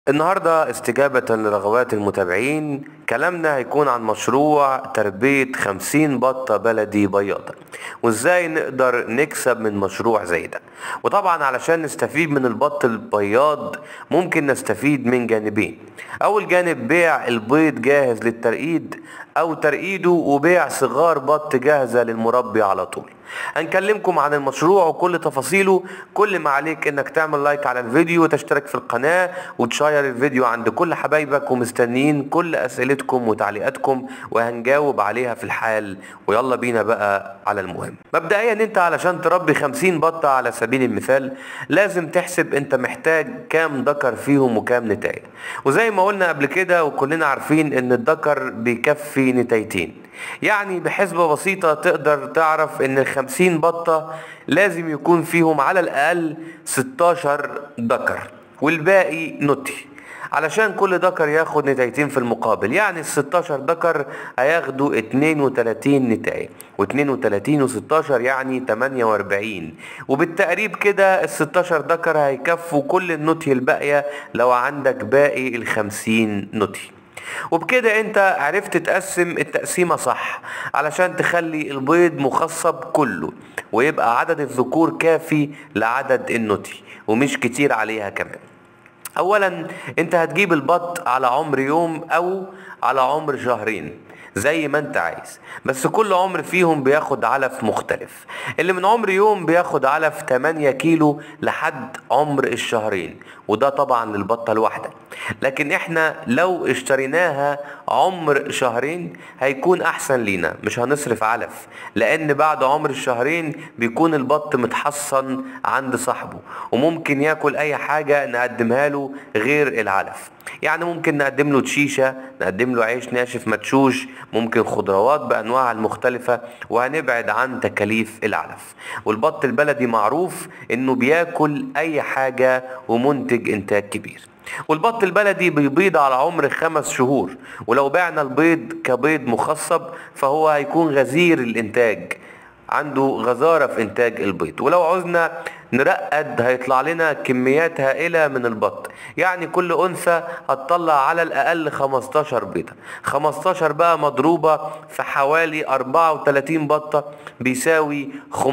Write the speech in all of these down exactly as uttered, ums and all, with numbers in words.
النهاردة استجابة لرغبات المتابعين كلامنا هيكون عن مشروع تربية خمسين بطة بلدي بياضة، وازاي نقدر نكسب من مشروع زي ده. وطبعا علشان نستفيد من البط البياض ممكن نستفيد من جانبين. اول جانب بيع البيض جاهز للترقيد، او ترقيده وبيع صغار بط جاهزة للمربي على طول. هنكلمكم عن المشروع وكل تفاصيله. كل ما عليك انك تعمل لايك على الفيديو وتشترك في القناة وتشير الفيديو عند كل حبايبك، ومستنيين كل اسئلتكم وتعليقاتكم وهنجاوب عليها في الحال. ويلا بينا بقى على المهم. مبدئيا انت علشان تربي خمسين بطة على سبيل المثال لازم تحسب انت محتاج كام ذكر فيهم وكام نتاية. وزي ما قلنا قبل كده وكلنا عارفين ان الذكر بيكفي نتايتين، يعني بحسبة بسيطة تقدر تعرف ان الخمسين بطة لازم يكون فيهم على الاقل ستاشر ذكر والباقي نتي، علشان كل ذكر ياخد نتايتين في المقابل. يعني الستاشر ذكر هياخدوا اتنين وتلاتين نتاية، واتنين وتلاتين وستاشر يعني تمانية واربعين، وبالتقريب كده الستاشر ذكر هيكفوا كل النتي الباقية لو عندك باقي الخمسين نتي. وبكده انت عرفت تقسم التقسيمة صح علشان تخلي البيض مخصب كله، ويبقى عدد الذكور كافي لعدد النتي ومش كتير عليها كمان. اولا انت هتجيب البط على عمر يوم او على عمر شهرين زي ما انت عايز، بس كل عمر فيهم بياخد علف مختلف. اللي من عمر يوم بياخد علف تمانية كيلو لحد عمر الشهرين، وده طبعا للبطة الواحدة. لكن احنا لو اشتريناها عمر شهرين هيكون احسن لينا، مش هنصرف علف، لان بعد عمر الشهرين بيكون البط متحصن عند صاحبه وممكن ياكل اي حاجة نقدمها له غير العلف. يعني ممكن نقدم له تشيشة، نقدم له عيش ناشف مدشوش، ممكن خضروات بانواعها المختلفة، وهنبعد عن تكاليف العلف. والبط البلدي معروف انه بياكل اي حاجة ومنتج انتاج كبير. والبط البلدي بيبيض على عمر خمس شهور، ولو بعنا البيض كبيض مخصب فهو هيكون غزير الانتاج، عنده غزارة في انتاج البيض. ولو عوزنا نرقد هيطلع لنا كميات هائلة من البط، يعني كل انثى هتطلع على الاقل خمستاشر بيضة. خمستاشر بقى مضروبة في حوالي اربعة وتلاتين بطة بيساوي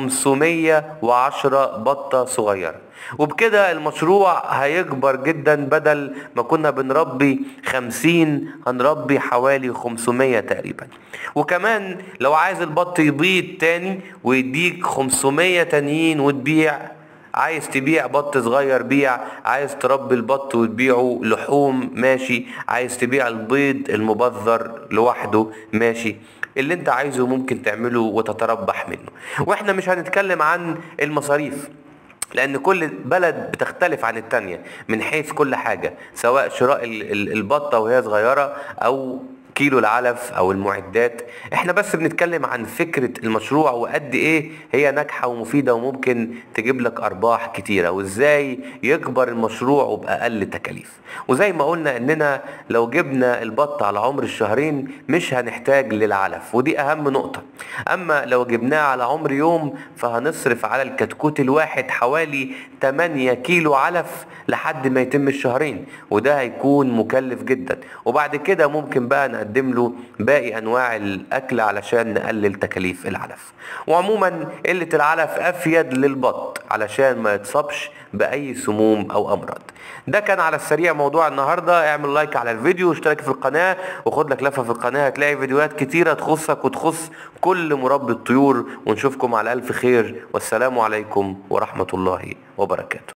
خمسمية وعشرة بطة صغيرة. وبكده المشروع هيكبر جدا، بدل ما كنا بنربي خمسين هنربي حوالي خمسمية تقريبا. وكمان لو عايز البط يبيض تاني ويديك خمسمية تانيين وتبيع، عايز تبيع بط صغير بيع، عايز تربي البط وتبيعه لحوم ماشي، عايز تبيع البيض المبذر لوحده ماشي، اللي انت عايزه ممكن تعمله وتتربح منه. واحنا مش هنتكلم عن المصاريف، لان كل بلد بتختلف عن التانية من حيث كل حاجة، سواء شراء ال- ال- البطة وهي صغيرة او كيلو العلف او المعدات. احنا بس بنتكلم عن فكرة المشروع وقد ايه هي ناجحة ومفيدة وممكن تجيب لك ارباح كتيرة، وازاي يكبر المشروع وباقل تكاليف. وزي ما قلنا اننا لو جبنا البط على عمر الشهرين مش هنحتاج للعلف، ودي اهم نقطة. اما لو جبناه على عمر يوم فهنصرف على الكتكوت الواحد حوالي تمانية كيلو علف لحد ما يتم الشهرين، وده هيكون مكلف جدا. وبعد كده ممكن بقى نقدم له باقي انواع الاكل علشان نقلل تكاليف العلف. وعموما قلة العلف افيد للبط علشان ما يتصابش باي سموم او امراض. ده كان على السريع موضوع النهارده. اعمل لايك على الفيديو واشترك في القناة وخد لك لفة في القناة، هتلاقي فيديوهات كتيرة تخصك وتخص كل مربي الطيور. ونشوفكم على الف خير، والسلام عليكم ورحمة الله وبركاته.